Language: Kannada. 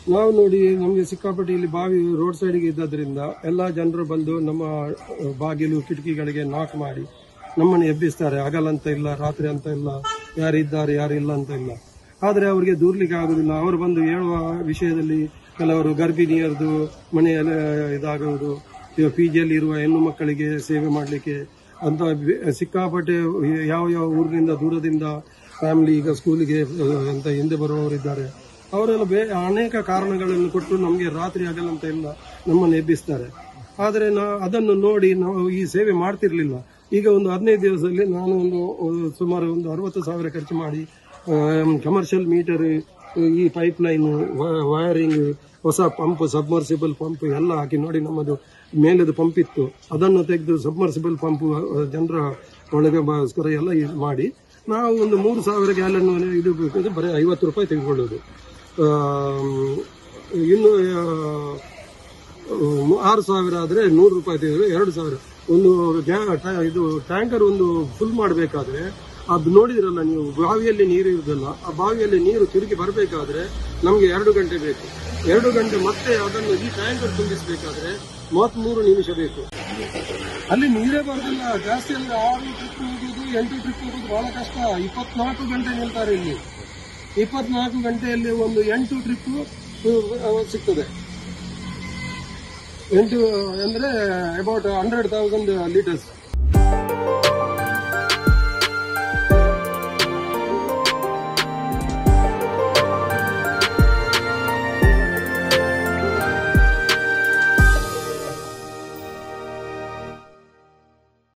ನಾವು ನೋಡಿ ನಮಗೆ ಸಿಕ್ಕಾಪಟ್ಟೆ ಇಲ್ಲಿ ಬಾವಿ ರೋಡ್ ಸೈಡ್ಗೆ ಇದ್ದದ್ರಿಂದ ಎಲ್ಲ ಜನರು ಬಂದು ನಮ್ಮ ಬಾಗಿಲು ಕಿಟಕಿಗಳಿಗೆ ನಾಕ್ ಮಾಡಿ ನಮ್ಮನ್ನು ಎಬ್ಬಿಸ್ತಾರೆ. ಹಗಲಂತ ಇಲ್ಲ, ರಾತ್ರಿ ಅಂತ ಇಲ್ಲ, ಯಾರಿದ್ದಾರೆ ಯಾರಿಲ್ಲ ಅಂತ ಇಲ್ಲ. ಆದರೆ ಅವರಿಗೆ ದೂರ್ಲಿಕ್ಕೆ ಆಗುದಿಲ್ಲ. ಅವರು ಬಂದು ಹೇಳುವ ವಿಷಯದಲ್ಲಿ ಕೆಲವರು ಗರ್ಭಿಣಿಯರದು ಮನೆಯಲ್ಲಿ ಇದಾಗುವುದು, ಪಿಜಿಯಲ್ಲಿ ಇರುವ ಹೆಣ್ಣು ಮಕ್ಕಳಿಗೆ ಸೇವೆ ಮಾಡಲಿಕ್ಕೆ ಅಂತ ಸಿಕ್ಕಾಪಟ್ಟೆ ಯಾವ ಯಾವ ಊರಿನಿಂದ ದೂರದಿಂದ ಫ್ಯಾಮಿಲಿ ಈಗ ಸ್ಕೂಲಿಗೆ ಅಂತ ಹಿಂದೆ ಬರುವವರಿದ್ದಾರೆ. ಅವರೆಲ್ಲ ಅನೇಕ ಕಾರಣಗಳನ್ನು ಕೊಟ್ಟು ನಮಗೆ ರಾತ್ರಿ ಹಗಲಂತ ಇಲ್ಲ ನಮ್ಮನ್ನು ಎಬ್ಬಿಸ್ತಾರೆ. ಆದರೆ ಅದನ್ನು ನೋಡಿ ನಾವು ಈ ಸೇವೆ ಮಾಡ್ತಿರ್ಲಿಲ್ಲ. ಈಗ ಒಂದು 15 ದಿವಸದಲ್ಲಿ ನಾನು ಸುಮಾರು 60,000 ಖರ್ಚು ಮಾಡಿ ಕಮರ್ಷಿಯಲ್ ಮೀಟರ್, ಈ ಪೈಪ್ ಲೈನ್, ವೈರಿಂಗ್, ಹೊಸ ಪಂಪ್, ಸಬ್ಮರ್ಸಿಬಲ್ ಪಂಪ್ ಎಲ್ಲ ಹಾಕಿ ನೋಡಿ. ನಮ್ಮದು ಮೇಲದು ಪಂಪ್ ಇತ್ತು, ಅದನ್ನು ತೆಗೆದು ಸಬ್ಮರ್ಸಿಬಲ್ ಪಂಪ್ ಜನರ ಒಳಗೋಸ್ಕರ ಎಲ್ಲ ಮಾಡಿ ನಾವು ಒಂದು 3,000 ಗ್ಯಾಲನ್ ಇಡಬೇಕಾದ್ರೆ ಬರೀ 50 ರೂಪಾಯಿ ತೆಗೆದುಕೊಳ್ಳೋದು. ಇನ್ನು 6,000 ಆದರೆ 100 ರೂಪಾಯಿ ತೆಗೆದ್ರೆ 2,000. ಒಂದು ಇದು ಟ್ಯಾಂಕರ್ ಒಂದು ಫುಲ್ ಮಾಡಬೇಕಾದ್ರೆ ಅದು ನೋಡಿದ್ರಲ್ಲ ನೀವು, ಬಾವಿಯಲ್ಲಿ ನೀರು ಇರುವುದಲ್ಲ, ಆ ಬಾವಿಯಲ್ಲಿ ನೀರು ತಿರುಗಿ ಬರಬೇಕಾದ್ರೆ ನಮಗೆ 2 ಗಂಟೆ ಬೇಕು. 2 ಗಂಟೆ ಮತ್ತೆ ಅದನ್ನು ಈ ಟ್ಯಾಂಕರ್ ತುಂಬಿಸಬೇಕಾದ್ರೆ 33 ನಿಮಿಷ ಬೇಕು. ಅಲ್ಲಿ ನೀರೇ ಬರೋದಿಲ್ಲ. ಜಾಸ್ತಿ ಅಂದ್ರೆ 6 ಟ್ರಿಪ್ ಹೋಗುದು, 8 ಟ್ರಿಪ್ ಹೋಗುದು ಬಹಳ ಕಷ್ಟ. 24 ಗಂಟೆ ನಿಲ್ತಾರೆ ಇಲ್ಲಿ. 24 ಗಂಟೆಯಲ್ಲಿ ಒಂದು 8 ಟ್ರಿಪ್ ಸಿಗ್ತದೆ. 8 ಅಂದ್ರೆ ಅಬೌಟ್ 100,000 ಲೀಟರ್ಸ್.